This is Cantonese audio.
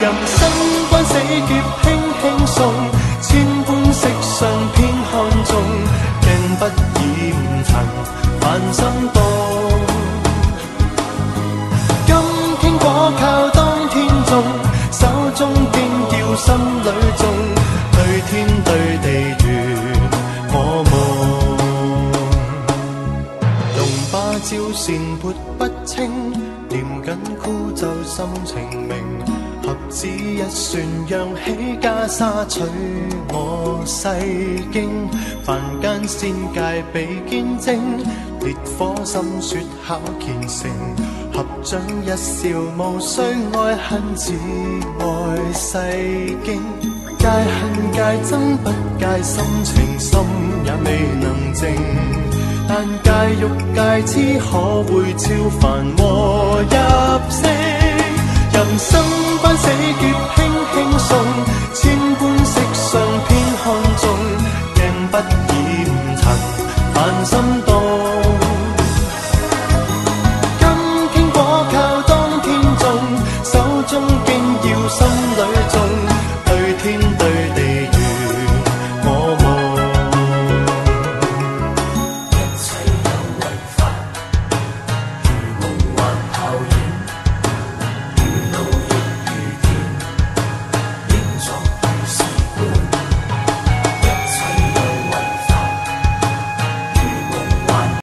人生關死劫輕輕送，千般色相偏看中，鏡不染塵凡心動。今天果靠當天種，手中邊叫心裏種，對天對地緣我夢。用芭蕉扇撥不清，念緊枯奏心情明。合指一算，揚起袈裟取我世經。凡間仙界比肩精，烈火心雪考虔誠。合掌一笑，無需愛恨，只愛世經。戒恨戒憎不戒心情，心也未能靜。但戒欲戒痴，可會超凡和入聖？人生關死劫。